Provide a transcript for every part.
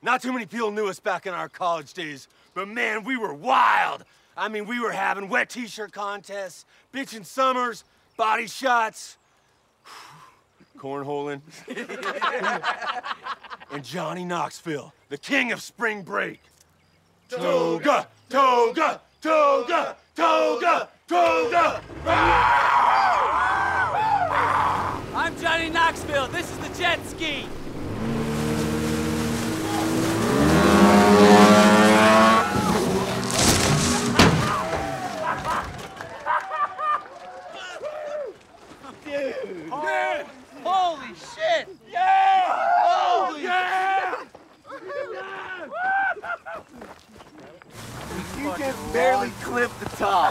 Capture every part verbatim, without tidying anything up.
Not too many people knew us back in our college days, but man, we were wild. I mean, we were having wet t-shirt contests, bitchin' summers, body shots, cornholing, and Johnny Knoxville, the king of spring break. Toga, toga, toga, toga, toga. I'm Johnny Knoxville. This is the jet ski. Dude. Oh, Yeah. holy shit! Yeah! Holy Yeah! You can barely clip the top.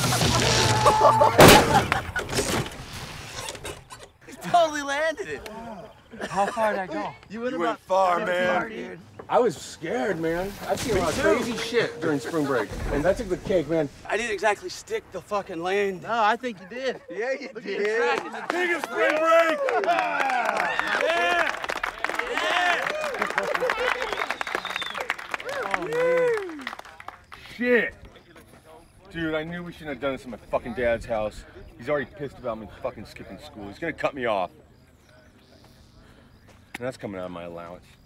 You totally landed it. How far did I go? You went, You went about far, far, man. dude. I was scared, man. I've seen a lot of crazy shit during spring break, and that took the cake, man. I didn't exactly stick the fucking land. No, I think you did. Yeah, you Look did. at the track and the King of spring break! yeah! Yeah! Shit. Dude, I knew we shouldn't have done this at my fucking dad's house. He's already pissed about me fucking skipping school. He's gonna cut me off. And that's coming out of my allowance.